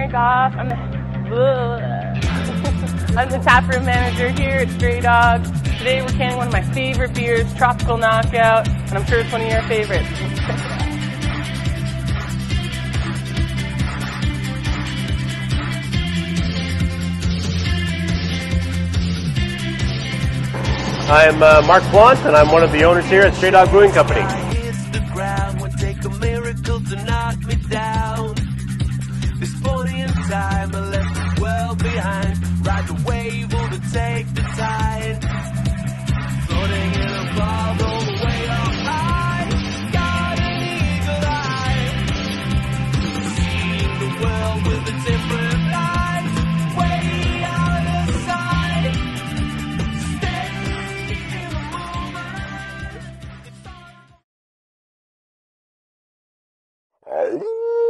Nick Off. I'm the taproom manager here at Stray Dog. Today we're canning one of my favorite beers, Tropical Knockout, and I'm sure it's one of your favorites. I am Mark Blunt, and I'm one of the owners here at Stray Dog Brewing Company. This body and time I left the world behind. Ride the wave or to take the tide. Floating in a fog all the way up high. Got an eagle eye. Seeing the world with a different eyes. Way out of sight. Stay in the moment.